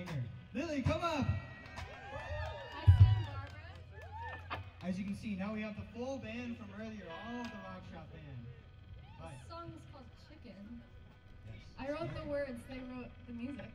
singer. Lily, come up! Hi, Sam Barbara. As you can see, now we have the full band from earlier, all of the Rock Shop band. Hi. This song is called Chicken. Yes. I wrote the words, they wrote the music.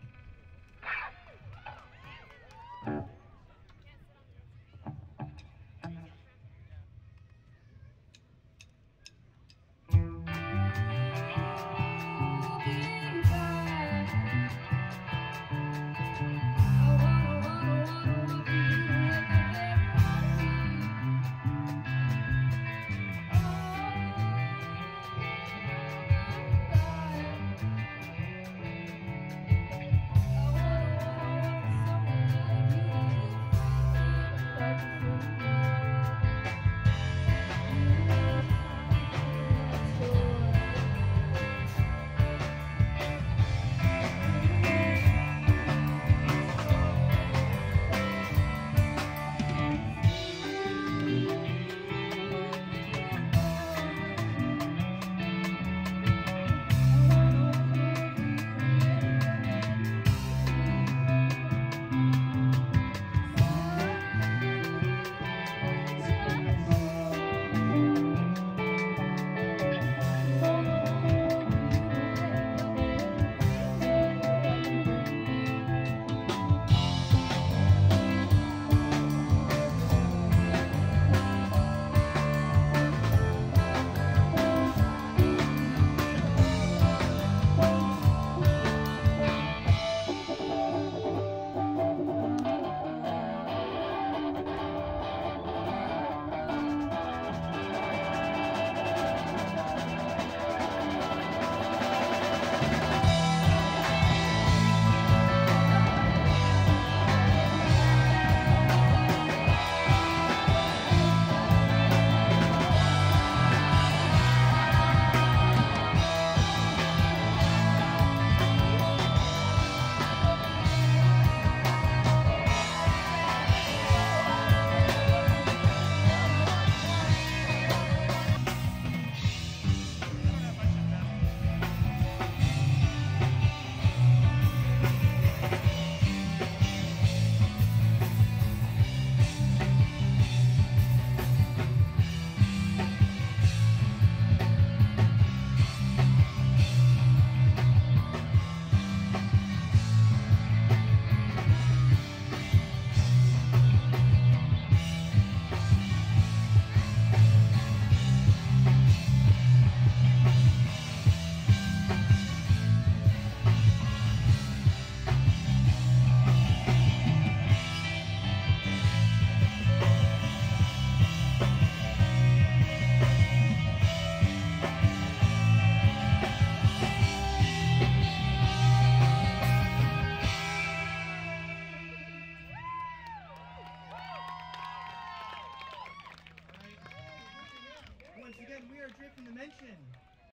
Once again, we are Drift in the Mention.